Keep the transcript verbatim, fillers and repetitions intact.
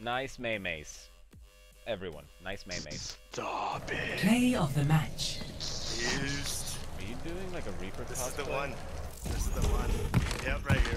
Nice Maymays. Everyone, nice Maymays. Stop it. Play of the match. Used. Are you doing like a Reaper This is cosplay? the one. This is the one. Yep, right here.